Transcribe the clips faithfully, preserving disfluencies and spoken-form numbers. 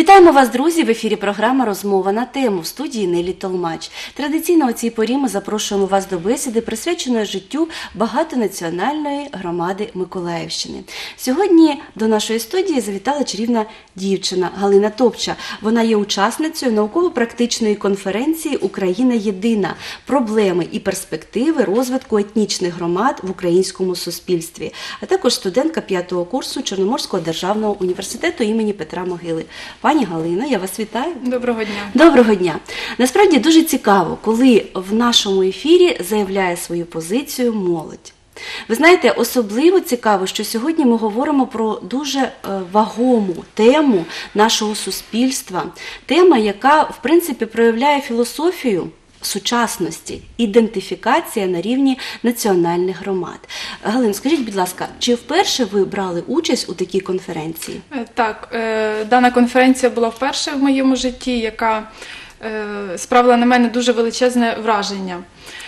Вітаємо вас, друзі! В ефірі програма «Розмова на тему» в студії Нелі Толмач. Традиційно у цій порі ми запрошуємо вас до бесіди, присвяченої життю багатонаціональної громади Миколаївщини. Сьогодні до нашої студії завітала чарівна дівчина Галина Топча. Вона є учасницею науково-практичної конференції «Україна єдина. Проблеми і перспективи розвитку етнічних громад в українському суспільстві», а також студентка п'ятого курсу Чорноморського державного університету імені Петра Могили. Пані Галина, я вас вітаю. Доброго дня. Доброго дня. Насправді дуже цікаво, коли в нашому ефірі заявляє свою позицію молодь. Ви знаєте, особливо цікаво, що сьогодні ми говоримо про дуже вагому тему нашого суспільства. Тема, яка, в принципі, проявляє філософію сучасності, ідентифікація на рівні національних громад. Галин, скажіть, будь ласка, чи вперше ви брали участь у такій конференції? Так, дана конференція була вперше в моєму житті, яка справила на мене дуже величезне враження.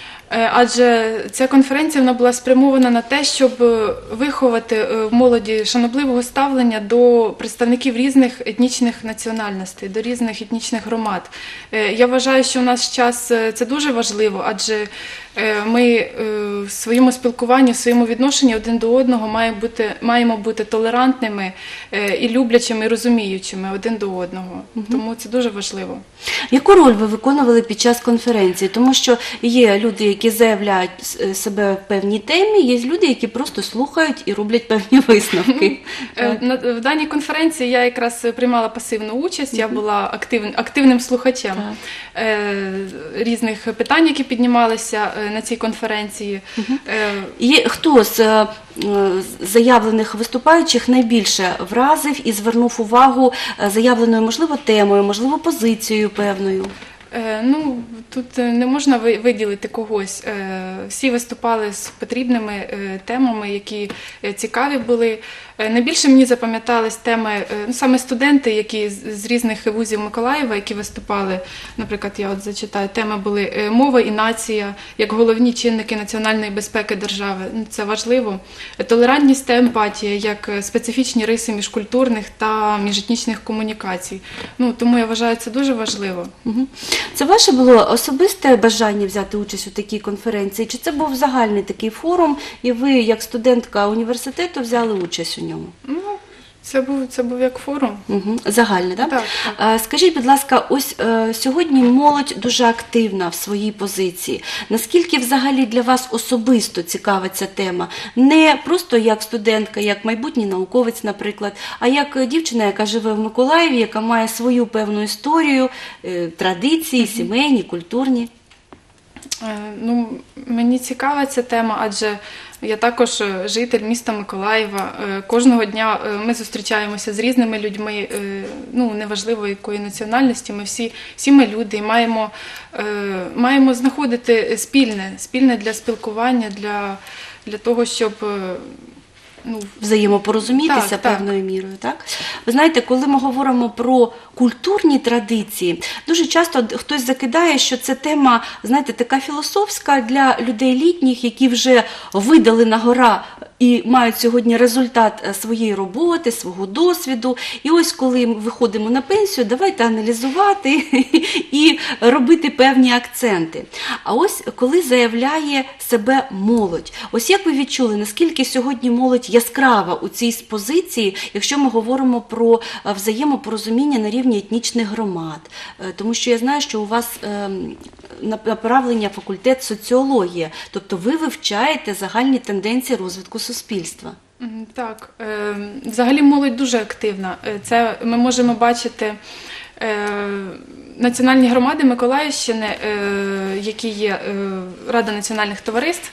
Адже ця конференція вона була спрямована на те, щоб виховати в молоді шанобливого ставлення до представників різних етнічних національностей, до різних етнічних громад. Я вважаю, що в наш час це дуже важливо, адже ми в своєму спілкуванні, в своєму відношенні один до одного маємо бути, маємо бути толерантними і люблячими, і розуміючими один до одного. Угу. Тому це дуже важливо. Яку роль ви виконували під час конференції? Тому що є люди, які заявляють себе в певній темі, є люди, які просто слухають і роблять певні висновки. В даній конференції я якраз приймала пасивну участь, я була актив, активним слухачем так. різних питань, які піднімалися на цій конференції. Угу. І хто з заявлених виступаючих найбільше вразив і звернув увагу заявленою, можливо, темою, можливо, позицією певною? Ну, тут не можна виділити когось. Всі виступали з потрібними темами, які цікаві були. Найбільше мені запам'ятались теми, ну, саме студенти, які з різних вузів Миколаєва, які виступали, наприклад, я от зачитаю, теми були мова і нація, як головні чинники національної безпеки держави, це важливо, толерантність та емпатія, як специфічні риси міжкультурних та міжетнічних комунікацій. Ну, тому я вважаю, це дуже важливо. Угу. Це ваше було особисте бажання взяти участь у такій конференції, чи це був загальний такий форум, і ви, як студентка університету, взяли участь у ньому? Ну, це був, це був як форум. Угу. Загальний, так? Так, так? Скажіть, будь ласка, ось е, сьогодні молодь дуже активна в своїй позиції. Наскільки взагалі для вас особисто цікава ця тема? Не просто як студентка, як майбутній науковець, наприклад, а як дівчина, яка живе в Миколаєві, яка має свою певну історію, е, традиції, угу. сімейні, культурні? Е, ну, мені цікава ця тема, адже я також житель міста Миколаєва. Кожного дня ми зустрічаємося з різними людьми, ну, неважливо якої національності, ми всі, всі ми люди і маємо, маємо знаходити спільне, спільне для спілкування, для, для того, щоб... Ну, взаємопорозумітися так, певною так. мірою, так? Ви знаєте, коли ми говоримо про культурні традиції, дуже часто хтось закидає, що це тема, знаєте, така філософська для людей літніх, які вже видали на гора і мають сьогодні результат своєї роботи, свого досвіду. І ось коли ми виходимо на пенсію, давайте аналізувати і робити певні акценти. А ось коли заявляє себе молодь, ось як ви відчули, наскільки сьогодні молодь яскрава у цій позиції, якщо ми говоримо про взаємопорозуміння на рівні етнічних громад? Тому що я знаю, що у вас направлення факультет соціологія, тобто ви вивчаєте загальні тенденції розвитку суспільства. Так, взагалі молодь дуже активна. Це ми можемо бачити національні громади Миколаївщини, які є Рада національних товариств.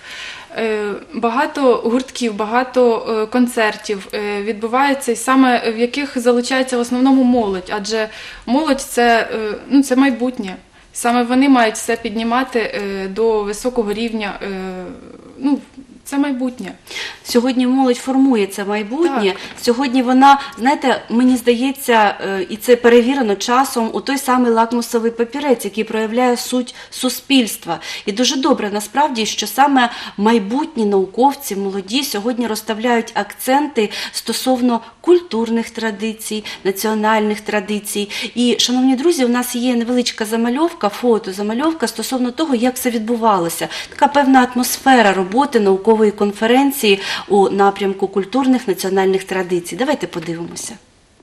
Багато гуртків, багато концертів відбувається, і саме в яких залучається в основному молодь, адже молодь це, ну, це майбутнє. Саме вони мають все піднімати до високого рівня, ну, це майбутнє. Сьогодні молодь формує це майбутнє. Так. Сьогодні вона, знаєте, мені здається, і це перевірено часом, у той самий лакмусовий папірець, який проявляє суть суспільства. І дуже добре, насправді, що саме майбутні науковці, молоді, сьогодні розставляють акценти стосовно культурних традицій, національних традицій. І, шановні друзі, у нас є невеличка замальовка, фото, замальовка стосовно того, як це відбувалося. Така певна атмосфера роботи наукової конференції у напрямку культурних національних традицій. Давайте подивимося.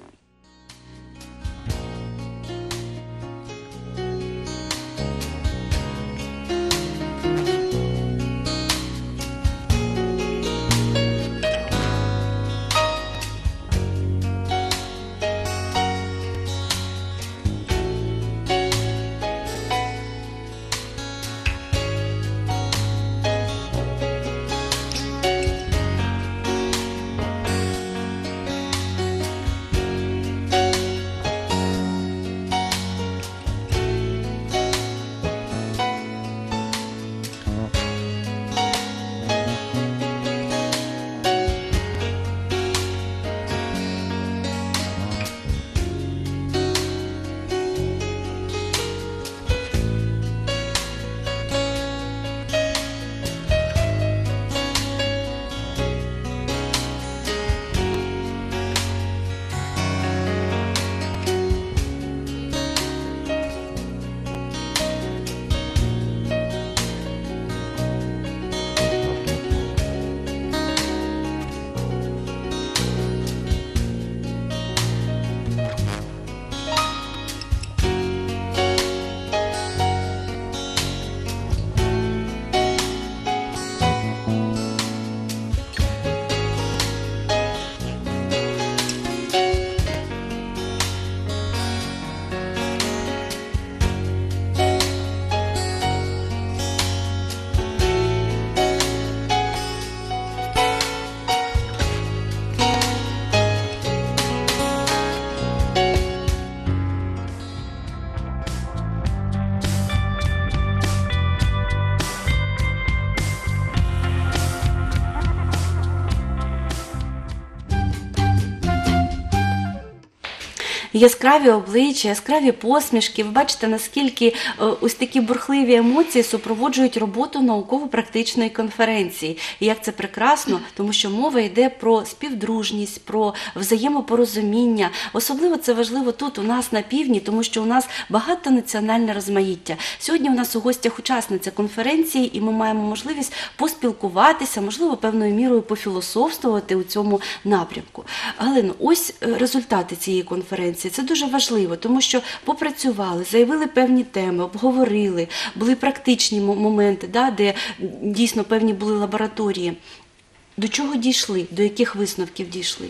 Яскраві обличчя, яскраві посмішки. Ви бачите, наскільки е, ось такі бурхливі емоції супроводжують роботу науково-практичної конференції. І як це прекрасно, тому що мова йде про співдружність, про взаємопорозуміння. Особливо це важливо тут, у нас на півдні, тому що у нас багатонаціональне розмаїття. Сьогодні у нас у гостях учасниця конференції, і ми маємо можливість поспілкуватися, можливо, певною мірою пофілософствувати у цьому напрямку. Галино, ось результати цієї конференції. Це дуже важливо, тому що попрацювали, заявили певні теми, обговорили, були практичні моменти, да, де дійсно певні були лабораторії. До чого дійшли? До яких висновків дійшли?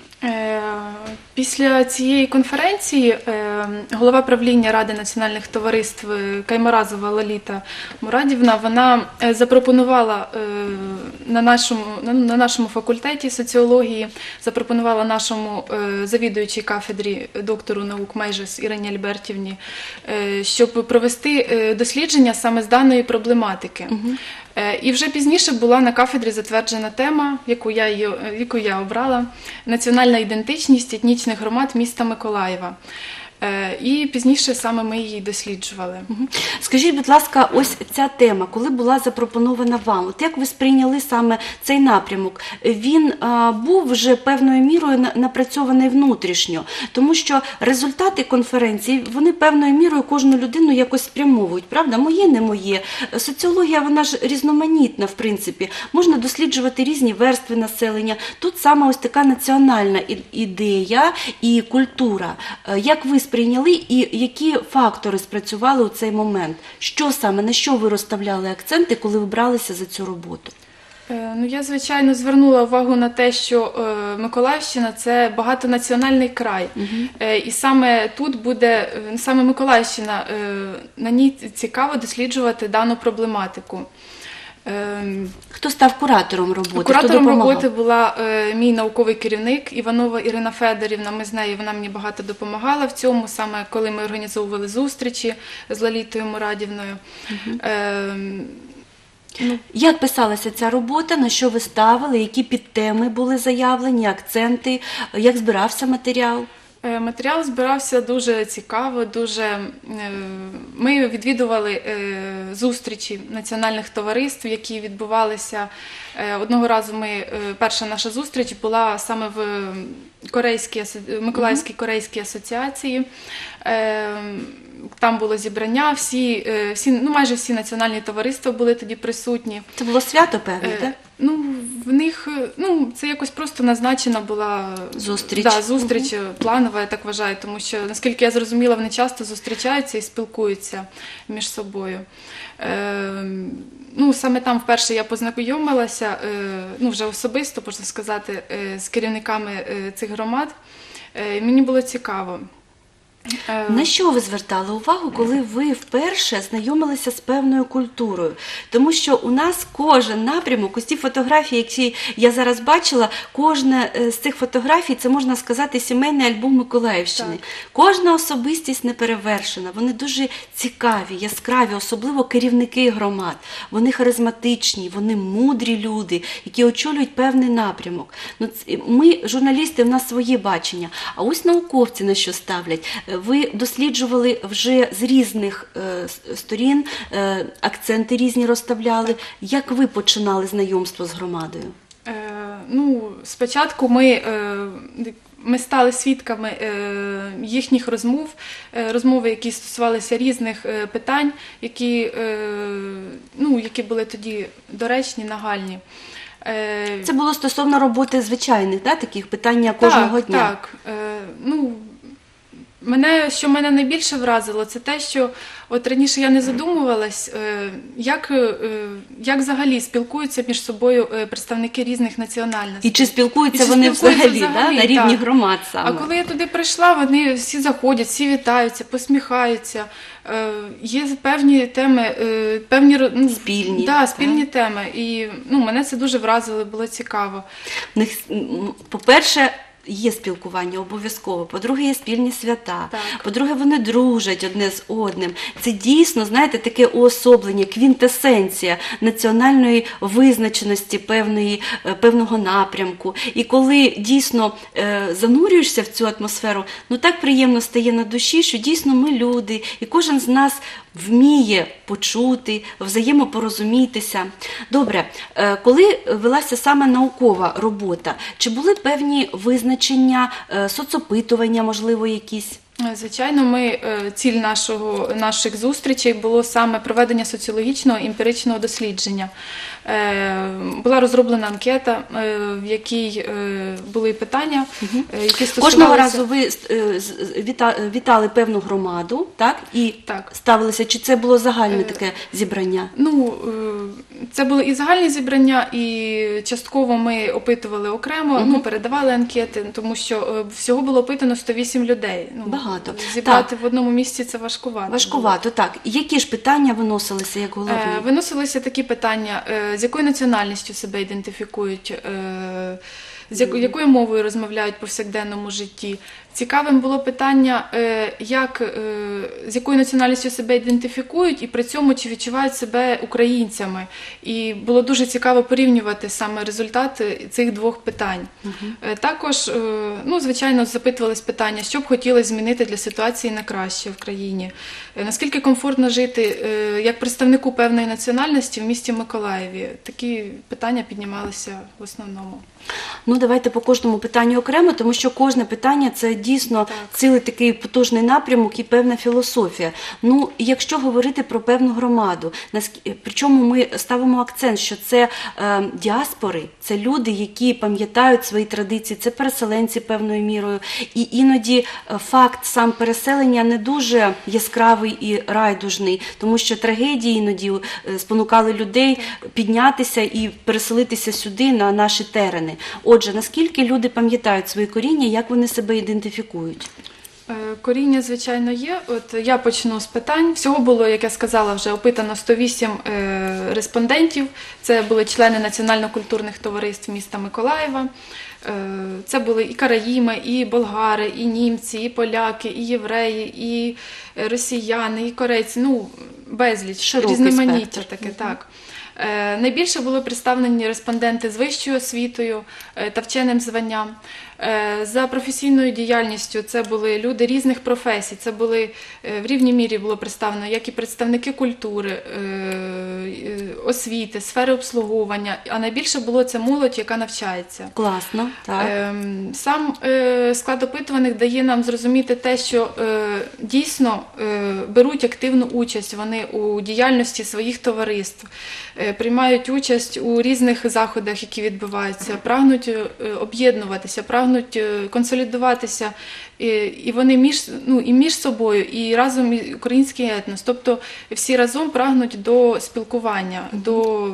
Після цієї конференції голова правління Ради національних товариств Каймаразова Лоліта Мурадівна, вона запропонувала на нашому, на нашому факультеті соціології, запропонувала нашому завідуючій кафедрі доктору наук Мейжес Ірині Альбертівні, щоб провести дослідження саме з даної проблематики. Угу. І вже пізніше була на кафедрі затверджена тема, яку я, яку я обрала – національна ідентичність етнічних громад міста Миколаєва. І пізніше саме ми її досліджували. Скажіть, будь ласка, ось ця тема, коли була запропонована вам, от як ви сприйняли саме цей напрямок? Він а, був вже певною мірою напрацьований внутрішньо, тому що результати конференції, вони певною мірою кожну людину якось спрямовують, правда? Моє, не моє. Соціологія, вона ж різноманітна, в принципі. Можна досліджувати різні верстви населення. Тут саме ось така національна ідея і культура. Як ви сприйняли і які фактори спрацювали у цей момент? Що саме, на що ви розставляли акценти, коли ви бралися за цю роботу? Ну, я, звичайно, звернула увагу на те, що е, Миколаївщина – це багатонаціональний край. Угу. Е, і саме тут буде, саме Миколаївщина, е, на ній цікаво досліджувати дану проблематику. Хто став куратором роботи? Куратором роботи була е, мій науковий керівник Іванова Ірина Федорівна. Ми з нею, вона мені багато допомагала в цьому, саме коли ми організовували зустрічі з Лолітою Мурадівною. Угу. Е, ну. Як писалася ця робота, на що ви ставили, які підтеми були заявлені, акценти, як збирався матеріал? Матеріал збирався дуже цікаво, дуже... Ми відвідували зустрічі національних товариств, які відбувалися. Одного разу ми, перша наша зустріч була саме в корейській, асо- Миколаївській корейській асоціації. Е, Там було зібрання, всі, е, всі, ну майже всі національні товариства були тоді присутні. Це було свято, певне, Е, так? Ну, в них, е, ну, це якось просто назначена була Зустріч. Да, зустріч е, планова, я так вважаю, тому що, наскільки я зрозуміла, вони часто зустрічаються і спілкуються між собою. Е, ну, саме там вперше я познайомилася, е, ну, вже особисто, можна сказати, е, з керівниками е, цих громад. Е, і мені було цікаво. Е, На що ви звертали увагу, коли ви вперше знайомилися з певною культурою? Тому що у нас кожен напрямок, ось ті фотографії, які я зараз бачила, кожна е, з цих фотографій, це, можна сказати, сімейний альбом Миколаївщини. Так. Кожна особистість неперевершена, вони дуже цікаві, яскраві, особливо керівники громад. Вони харизматичні, вони мудрі люди, які очолюють певний напрямок. Ну, ц- ми, журналісти, в нас своє бачення, а ось науковці на що ставлять. Ви досліджували вже з різних е, с- сторін, е, акценти різні розставляли. Як ви починали знайомство з громадою? Е, ну, спочатку ми, е, ми стали свідками е, їхніх розмов, е, розмови, які стосувалися різних е, питань, які, е, ну, які були тоді доречні, нагальні. Е, Це було стосовно роботи звичайних, да, таких питання кожного так, дня? Так, е, ну, мене, що мене найбільше вразило, це те, що от раніше я не задумувалась, е, як, е, як взагалі спілкуються між собою е, представники різних національностей. І чи спілкуються І чи вони спілкуються взагалі, взагалі, да, на рівні так. громад саме? А коли я туди прийшла, вони всі заходять, всі вітаються, посміхаються. Е, Є певні теми, е, певні ро- ну, Спільні, да, так. спільні теми. І ну, мене це дуже вразило, було цікаво. В них, м, по-перше, є спілкування обов'язково, по-друге, є спільні свята, Так. по-друге, вони дружать одне з одним. Це дійсно, знаєте, таке уособлення, квінтесенція національної визначеності певної, е, певного напрямку. І коли дійсно е, занурюєшся в цю атмосферу, ну так приємно стає на душі, що дійсно ми люди, і кожен з нас вміє почути, взаємопорозумітися. Добре, е, коли велася саме наукова робота, чи були певні визначення, е, соцопитування, можливо, якісь? Звичайно, ми, е, ціль нашого, наших зустрічей було саме проведення соціологічного емпіричного дослідження. Е, Була розроблена анкета, е, в якій е, були питання, е, які стосувалися... Кожного разу ви е, з- з- віта- вітали певну громаду, так? І Так. ставилися, чи це було загальне Е, таке зібрання? Ну, е, це були і загальні зібрання, і частково ми опитували окремо, Мгм. ну, передавали анкети, тому що е, всього було опитано сто вісім людей. Ну, Багато. Зібрати в одному місці це важкувато. Важкувато, так. І які ж питання виносилися як головні? Е, Виносилися такі питання, е, з якою національністю себе ідентифікують, е, з яко- якою мовою розмовляють в повсякденному житті. Цікавим було питання, е, як, е, з якою національністю себе ідентифікують і при цьому чи відчувають себе українцями. І було дуже цікаво порівнювати саме результати цих двох питань. Е, Також, е, ну, звичайно, запитувались питання, що б хотілося змінити для ситуації на краще в країні. Е, Наскільки комфортно жити е, як представнику певної національності в місті Миколаєві? Такі питання піднімалися в основному. Ну, давайте по кожному питанню окремо, тому що кожне питання – це дійсно Так. цілий такий потужний напрямок і певна філософія. Ну, якщо говорити про певну громаду, наск- причому ми ставимо акцент, що це е, діаспори, це люди, які пам'ятають свої традиції, це переселенці певною мірою. І іноді е, факт сам переселення не дуже яскравий і райдужний, тому що трагедії іноді е, спонукали людей піднятися і переселитися сюди, на наші терени. Отже, наскільки люди пам'ятають свої коріння, як вони себе ідентифікують? Е, Коріння, звичайно, є. От я почну з питань. Всього було, як я сказала, вже опитано сто вісім е, респондентів. Це були члени національно-культурних товариств міста Миколаєва. Е, Це були і караїми, і болгари, і німці, і поляки, і євреї, і е, росіяни, і корейці. Ну, безліч, Широкий різноманіття спектр. таке, так. Е, Найбільше були представлені респонденти з вищою освітою е, та вченим званням. Е, За професійною діяльністю це були люди різних професій, це були е, в рівній мірі було представлено як і представники культури, е, е, освіти, сфери обслуговування, а найбільше було це молодь, яка навчається. Класно, так. Ем, Сам е, склад опитуваних дає нам зрозуміти те, що е, дійсно е, беруть активну участь вони у діяльності своїх товариств, е, приймають участь у різних заходах, які відбуваються, прагнуть е, об'єднуватися, прагнуть е, консолідуватися, і, і вони між, ну, і між собою, і разом і український етнос. Тобто всі разом прагнуть до спілкування, до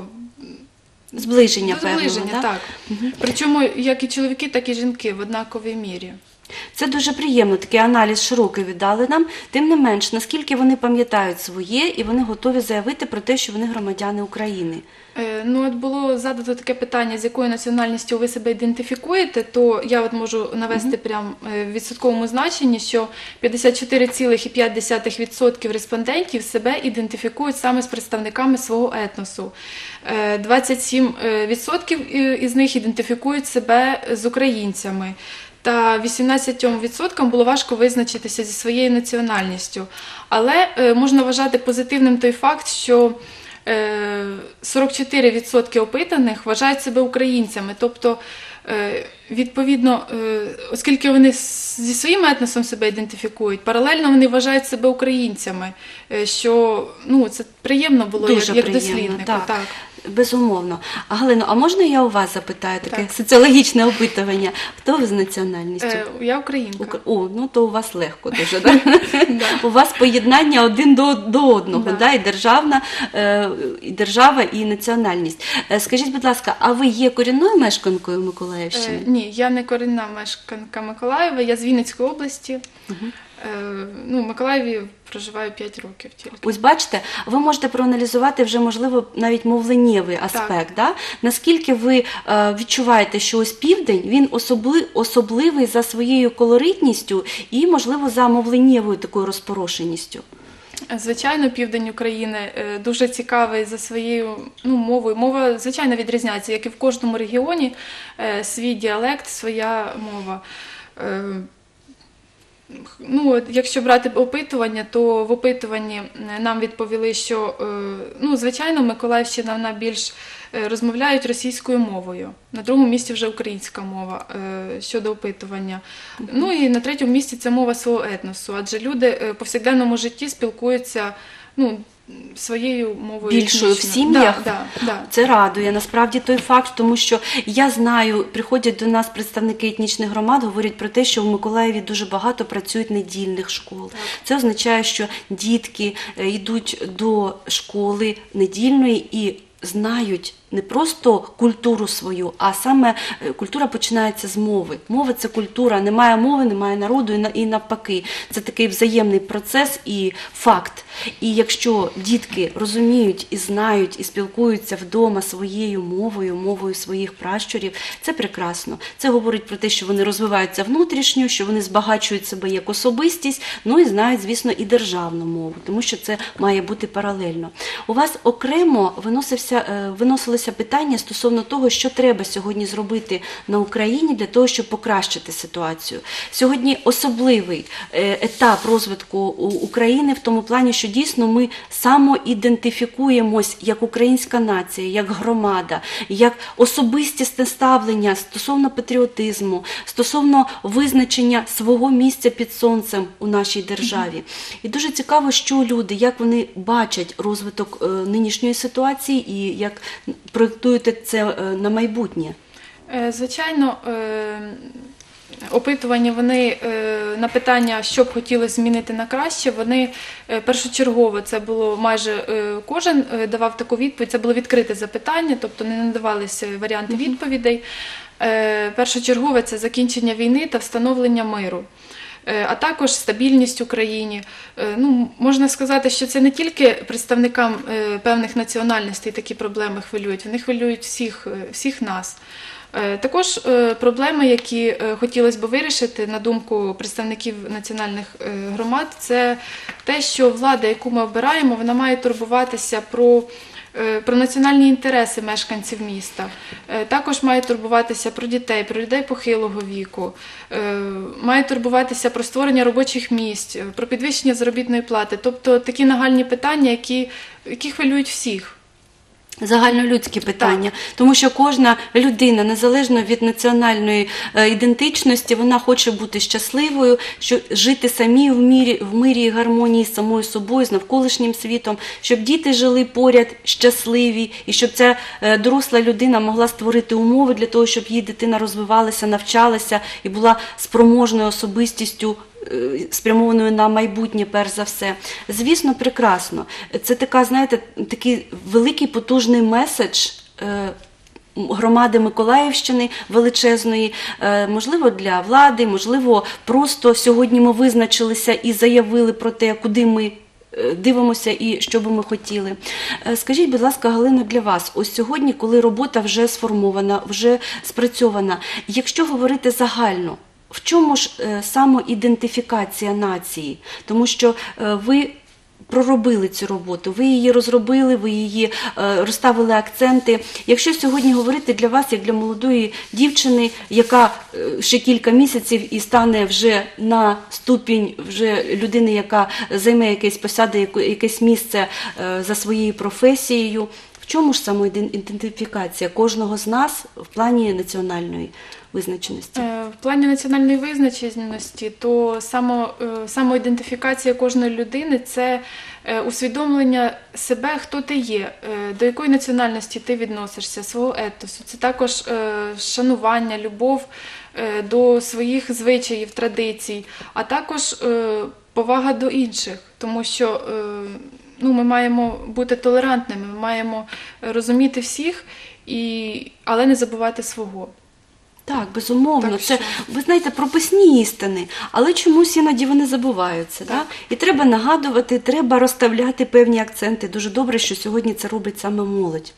Зближення, до певного, зближення, да? так. Причому як і чоловіки, так і жінки в однаковій мірі. Це дуже приємно, такий аналіз широкий віддали нам. Тим не менш, наскільки вони пам'ятають своє і вони готові заявити про те, що вони громадяни України. Е, Ну, от було задано таке питання, з якою національністю ви себе ідентифікуєте, то я от можу навести прям е, в відсотковому значенні, що п'ятдесят чотири цілих п'ять десятих відсотка респондентів себе ідентифікують саме з представниками свого етносу. Е, двадцять сім відсотків із них ідентифікують себе з українцями. Та вісімнадцятьом відсоткам було важко визначитися зі своєю національністю. Але е, можна вважати позитивним той факт, що е, сорок чотири відсотки опитаних вважають себе українцями. Тобто, е, відповідно, е, оскільки вони з- зі своїм етносом себе ідентифікують, паралельно вони вважають себе українцями, е, що ну, це приємно було Дуже як, як приємно, досліднику. так. Так. Безумовно. А Галино, а можна я у вас запитаю таке Так. соціологічне опитування? Хто ви з національністю? Е, Я українка. Ук- О, ну то у вас легко дуже. Да? У вас поєднання один до, до одного, Да. да? І державна, е, і держава, і національність. Е, Скажіть, будь ласка, а ви є корінною мешканкою Миколаївщини? Е, ні, я не корінна мешканка Миколаєва, я з Вінницької області. Е, ну, в Миколаєві проживаю п'ять років тільки. Ось бачите, ви можете проаналізувати вже, можливо, навіть мовленнєвий аспект. Да? Наскільки ви е, відчуваєте, що ось південь, він особли, особливий за своєю колоритністю і, можливо, за мовленнєвою такою розпорошеністю? Звичайно, південь України е, дуже цікавий за своєю ну, мовою. Мова, звичайно, відрізняється, як і в кожному регіоні, е, свій діалект, своя мова. Е, Ну, от якщо брати опитування, то в опитуванні нам відповіли, що, е, ну, звичайно, Миколаївщина вона більш е, розмовляють російською мовою. На другому місці вже українська мова е, щодо опитування. Ну і на третьому місці це мова свого етносу, адже люди е, в повсякденному житті спілкуються, ну, своєю мовою Більшою в етнічною. сім'ях? Да, да, да. Це радує, насправді, той факт, тому що я знаю, приходять до нас представники етнічних громад, говорять про те, що в Миколаєві дуже багато працюють недільних школ. Це означає, що дітки е, йдуть до школи недільної і знають не просто культуру свою, а саме е, культура починається з мови. Мова – це культура. Немає мови, немає народу і на- і навпаки. Це такий взаємний процес і факт. І якщо дітки розуміють і знають, і спілкуються вдома своєю мовою, мовою своїх пращурів, це прекрасно. Це говорить про те, що вони розвиваються внутрішньо, що вони збагачують себе як особистість, ну і знають, звісно, і державну мову, тому що це має бути паралельно. У вас окремо виносився, е, виносилося питання стосовно того, що треба сьогодні зробити на Україні для того, щоб покращити ситуацію. Сьогодні особливий е, етап розвитку у- України в тому плані, що дійсно ми самоідентифікуємось як українська нація, як громада, як особистісне ставлення стосовно патріотизму, стосовно визначення свого місця під сонцем у нашій державі. І дуже цікаво, що люди, як вони бачать розвиток е, нинішньої ситуації і як проєктуєте це е, на майбутнє. Е, Звичайно, е, опитування вони е, на питання, що б хотілося змінити на краще, вони е, першочергово, це було майже е, кожен е, давав таку відповідь, це було відкрите запитання, тобто не надавалися варіанти відповідей. Е, Першочергове це закінчення війни та встановлення миру. Е, А також стабільність в Україні. Е, Ну, можна сказати, що це не тільки представникам е, певних національностей такі проблеми хвилюють, вони хвилюють всіх, е, всіх нас. Е, Також е, проблеми, які е, хотілося б вирішити, на думку представників національних е, громад, це те, що влада, яку ми обираємо, вона має турбуватися про е, про національні інтереси мешканців міста. Е, Також має турбуватися про дітей, про людей похилого віку, е, має турбуватися про створення робочих місць, е, про підвищення заробітної плати. Тобто такі нагальні питання, які, які хвилюють всіх. Загальнолюдські питання, тому що кожна людина, незалежно від національної е, ідентичності, вона хоче бути щасливою, що жити самі в мірі, в мирі і гармонії з самою собою, з навколишнім світом, щоб діти жили поряд щасливі, і щоб ця е, доросла людина могла створити умови для того, щоб її дитина розвивалася, навчалася і була спроможною особистістю, спрямованою на майбутнє, перш за все. Звісно, прекрасно. Це така, знаєте, такий великий потужний меседж е, громади Миколаївщини величезної, е, можливо, для влади, можливо, просто сьогодні ми визначилися і заявили про те, куди ми дивимося і що би ми хотіли. Скажіть, будь ласка, Галино, для вас, ось сьогодні, коли робота вже сформована, вже спрацьована, якщо говорити загально, в чому ж е, самоідентифікація нації? Тому що е, ви проробили цю роботу, ви її розробили, ви її е, розставили акценти. Якщо сьогодні говорити для вас, як для молодої дівчини, яка е, ще кілька місяців і стане вже на ступінь вже людини, яка займе якесь посади, якесь місце е, за своєю професією, в чому ж самоідентифікація кожного з нас в плані національної визначеності? В плані національної визначеності, то само, самоідентифікація кожної людини – це усвідомлення себе, хто ти є, до якої національності ти відносишся, свого етосу. Це також шанування, любов до своїх звичаїв, традицій, а також повага до інших, тому що ну, ми маємо бути толерантними, ми маємо розуміти всіх, і, але не забувати свого. Так, безумовно. Так, це, що... ви знаєте, прописні істини, але чомусь іноді вони забуваються. Так. Да? І треба нагадувати, треба розставляти певні акценти. Дуже добре, що сьогодні це робить саме молодь.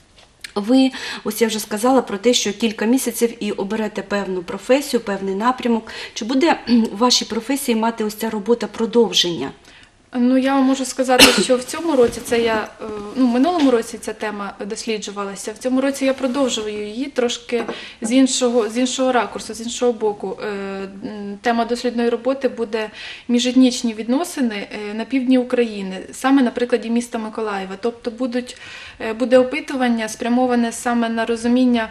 Ви, ось я вже сказала про те, що кілька місяців і оберете певну професію, певний напрямок. Чи буде в вашій професії мати ось ця робота продовження? Ну, я вам можу сказати, що в цьому році це я, ну, в минулому році ця тема досліджувалася, в цьому році я продовжую її трошки з іншого, з іншого ракурсу, з іншого боку. Тема дослідної роботи буде міжетнічні відносини на півдні України, саме на прикладі міста Миколаєва. Тобто будуть, буде опитування спрямоване саме на розуміння,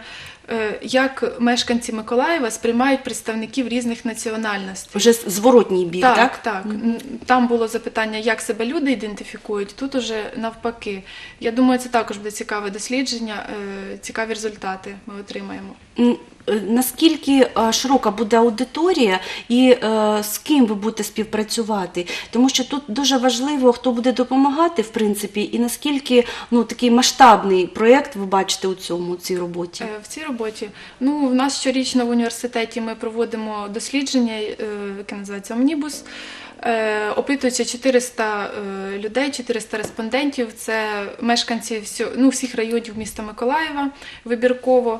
як мешканці Миколаєва сприймають представників різних національностей. Вже зворотній бік, так? Так, так. Mm-hmm. Там було запитання, як себе люди ідентифікують, тут уже навпаки. Я думаю, це також буде цікаве дослідження, цікаві результати ми отримаємо. Наскільки широка буде аудиторія і е, з ким ви будете співпрацювати? Тому що тут дуже важливо, хто буде допомагати, в принципі, і наскільки ну, такий масштабний проєкт ви бачите у цьому, цій роботі? В цій роботі? Ну, в нас щорічно в університеті ми проводимо дослідження, яке називається «Омнібус», опитуються чотириста людей, чотириста респондентів, це мешканці всі, ну, всіх районів міста Миколаєва вибірково.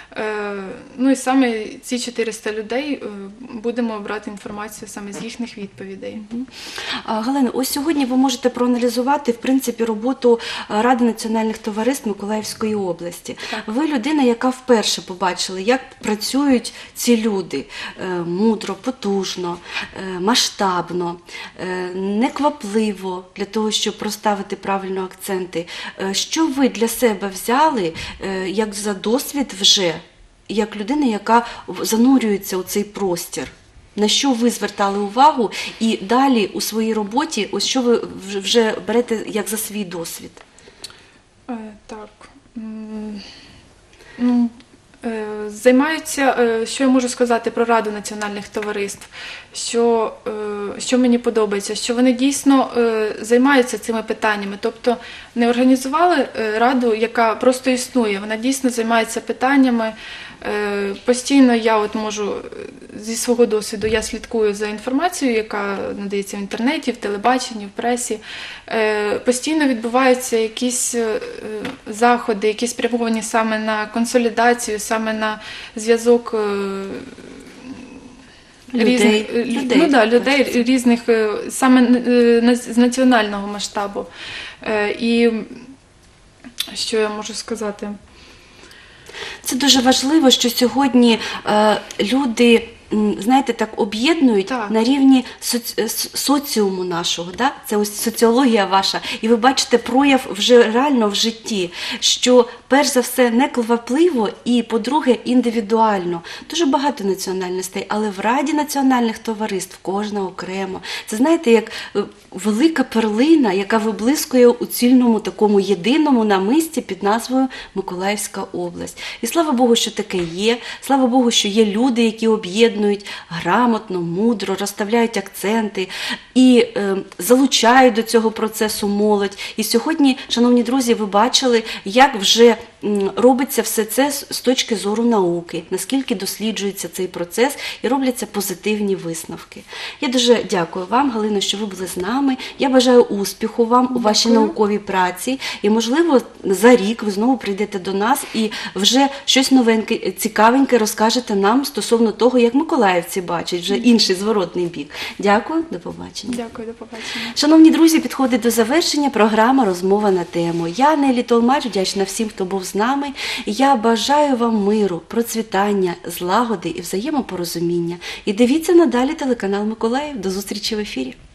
Ну і саме ці чотириста людей будемо брати інформацію саме з їхніх відповідей. Галина, ось сьогодні ви можете проаналізувати, в принципі, роботу Ради національних товариств Миколаївської області. Так. Ви людина, яка вперше побачила, як працюють ці люди мудро, потужно, масштабно, неквапливо для того, щоб проставити правильно акценти. Що ви для себе взяли як за досвід вже, як людина, яка занурюється у цей простір? На що ви звертали увагу і далі у своїй роботі, ось що ви вже берете як за свій досвід? Е, так. Ну, е, займаються, е, що я можу сказати про Раду національних товариств, що, е, що мені подобається, що вони дійсно е, займаються цими питаннями, тобто не організували е, раду, яка просто існує, вона дійсно займається питаннями. Постійно я от можу, зі свого досвіду, я слідкую за інформацією, яка надається в інтернеті, в телебаченні, в пресі. Постійно відбуваються якісь заходи, які спрямовані саме на консолідацію, саме на зв'язок людей, різних, людей, ну, да, людей різних, саме з національного масштабу. І що я можу сказати? Це дуже важливо, що сьогодні е, люди, м, знаєте, так об'єднують Так. на рівні соці... с- соціуму нашого. Да? Це ось соціологія ваша. І ви бачите прояв вже реально в житті, що перш за все не квапливо і, по-друге, індивідуально. Дуже багато національностей, але в Раді національних товариств кожна окремо. Це, знаєте, як е, велика перлина, яка виблискує у цільному такому єдиному намисті під назвою Миколаївська область. І слава Богу, що таке є. Слава Богу, що є люди, які об'єднують грамотно, мудро, розставляють акценти і е, залучають до цього процесу молодь. І сьогодні, шановні друзі, ви бачили, як вже м, робиться все це з з точки зору науки, наскільки досліджується цей процес і робляться позитивні висновки. Я дуже дякую вам, Галино, що ви були з нами. Я бажаю успіху вам у вашій Дякую. науковій праці. І, можливо, за рік ви знову прийдете до нас і вже щось новеньке, цікавеньке розкажете нам стосовно того, як миколаївці бачать вже інший зворотний бік. Дякую, до побачення. Дякую, до побачення. Шановні друзі, підходить до завершення програма «Розмова на тему». Я, Нелі Толмач, вдячна всім, хто був з нами. Я бажаю вам миру, процвітання, злагоди і взаємопорозуміння. І дивіться надалі телеканал «Миколаїв». До зустрічі в ефірі.